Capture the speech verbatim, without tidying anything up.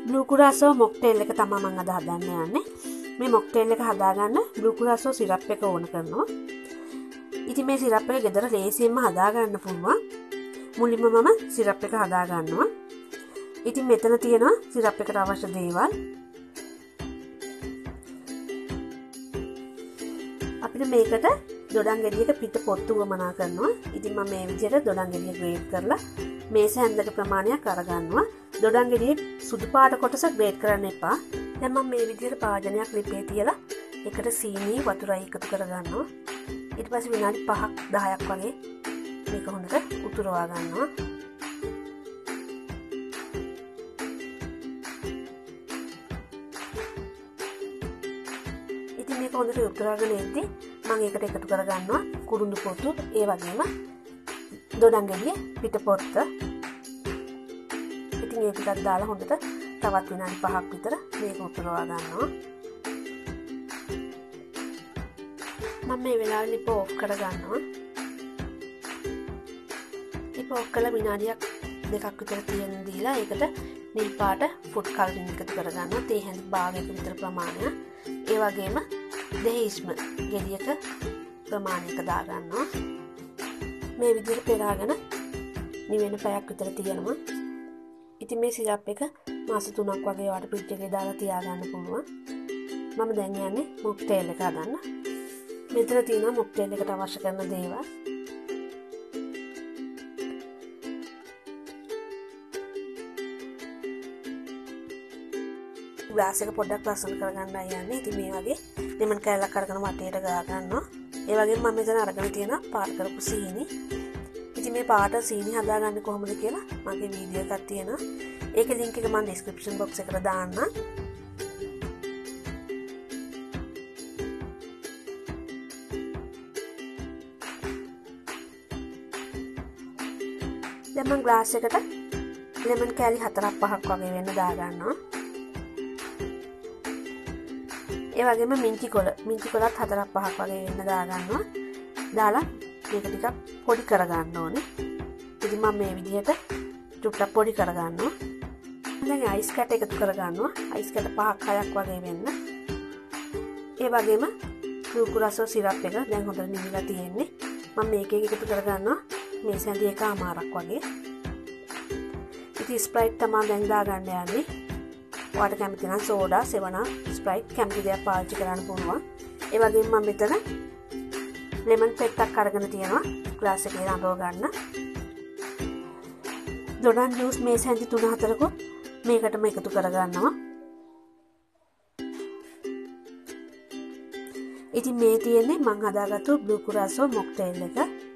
Blue කුරාසෝ මොක්ටේල් එක තමයි මම අද හදන්න යන්නේ. මේ මොක්ටේල් එක හදාගන්න බ්ලූ කුරාසෝ සිරප් එක ඕන කරනවා. ඉතින් මේ සිරප් එක ගෙදර ලේසියෙන්ම හදාගන්න පුළුවන්. මුලින්ම මම සිරප් එක හදාගන්නවා. ඉතින් මෙතන තියෙනවා සිරප් එකට අවශ්‍ය දේවල්. අපිට මේකට දොඩම් ගෙඩියක පිට පොත්තු වමනා කරනවා. ඉතින් මම මේ විදිහට දොඩම් ගෙඩිය ග්‍රේඩ් කරලා මේස හැන්දක ප්‍රමාණයක් අරගන්නවා. දොඩම් ගෙඩියේ සුදු පාට කොටස ග්‍රේඩ් කරන්න එපා. දැන් මම මේ විදිහට භාජනයක් ලිපේ තියලා එකට සීනි වතුරයි එකතු කරගන්නවා. ඊට පස්සේ විනාඩි පහක් දහයක් වගේ මේක හොඳට උතුරවා ගන්නවා. ඉතින් මේක හොඳට උතුරාගෙන එද්දි මම ඒකට එකතු කරගන්නවා කුරුඳු පොතු, ඒ වගේම දොඩම් ගෙඩියේ පිට පොත්ත. ඉතින් ඒ ටිකක් දාලා හොඳට තවත් විනාඩි පහක් විතර මේක උතුරවා ගන්නවා. මම මේ වෙලාවේ ලිප ඕෆ් කරගන්නවා. ලිප ඕෆ් කළා විනාඩියක් දෙකක් විතර තියෙන දීලා ඒකට නිල් පාට ෆුඩ් කලරින් එකතු කරගන්නවා. තේ හැඳි භාගයක විතර ප්‍රමාණය. ඒ වගේම දෙහිස්ම ගෙඩියක ප්‍රමාණයක දාගන්නවා. මේ විදිහට පෙරාගෙන නිවෙන පැයක් විතර තියෙනවා. ඉතින් මේ සිරප් එක මාස තුනක් වගේ වට ෆ්‍රිජ් එකේ දාලා තියාගන්න පුළුවන්. මම දැන් යන්නේ මොක්ටේල් එක හදන්න. මෙතන තියෙනවා මොක්ටේල් එකට අවශ්‍ය කරන දේවල්. ග්ලාස් එක පොඩ්ඩක් ලස්සන කරගන්නයි යන්නේ. ඉතින් මේ වගේ ලෙමන් කෑල්ලක් අරගෙන වටේට ගා ගන්නවා. ඒ වගේම මම මෙතන අරගෙන තියෙන පාට කරපු සීනි. ඉතින් මේ පාට සීනි හදාගන්නේ කොහොමද කියලා මගේ වීඩියෝ එකක් තියෙනවා. ඒකේ ලින්ක් එක මම ඩිස්ක්‍රිප්ෂන් බොක්ස් එකට දාන්නම්. දැන් මම ග්ලාස් එකට ලෙමන් කෑලි හතරක් පහක් වගේ වෙන්න දාගන්නවා. ඒ වගේම මින්ටි කොළ මින්ටි කොළත් හතරක් පහක් වගේ වෙන්න දාගන්නවා. දාලා මේක ටිකක් පොඩි කරගන්න ඕනේ. ඉතින් මම මේ විදිහට ටුක්ටක් පොඩි කරගන්නවා. දැන් අයිස් කැට එකතු කරගන්නවා. අයිස් කැට පහක් හයක් වගේ වෙන්න. ඒ වගේම බ්ලූ කුරාසෝ සිරප් එක දැන් හොඳට නිවිලා තියෙන්නේ. මම මේකේ එකතු කරගන්නවා මේ සැඳි එකමාරක් වගේ. ඉතින් ස්ප්‍රයිට් තමයි දැන් දාගන්න යන්නේ. ඔයාලට කැමති නම් සෝඩා, සෙවන් අප්, ස්ප්‍රයිට් කැමති දේක් පාවිච්චි කරන්න පුළුවන්. ඒ වගේම මම මෙතන ලෙමන් පෙත්තක් අරගෙන තියෙනවා ග්ලාස් එකේ රඳව ගන්න. දොඩම් ජූස් මේ සැන්ති තුන හතරකුත් මේකටම එකතු කරගන්නවා. ඉතින් මේ තියෙන්නේ මම හදාගත්තු බ්ලූ කුරාසෝ මොක්ටේල් එක.